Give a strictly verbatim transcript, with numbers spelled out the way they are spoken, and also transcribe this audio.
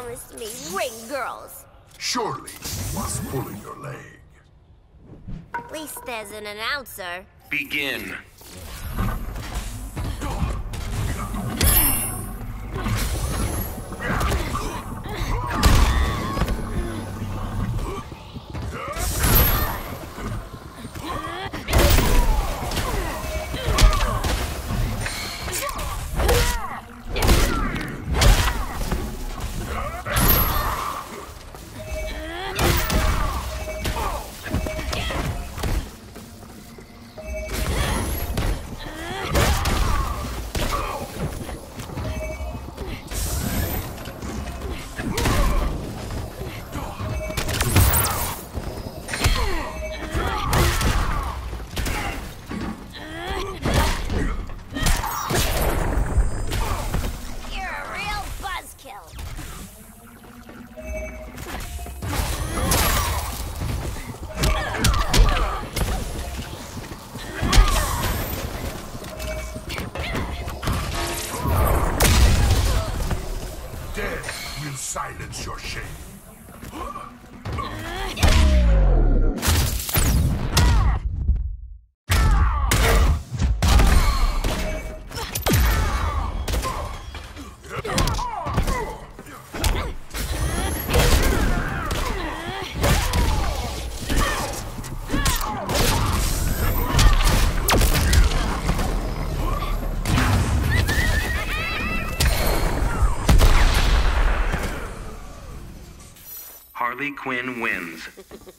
promised me ring girls. Surely was pulling your leg. At least there's an announcer. Begin. Silence your shame. Harley Quinn wins.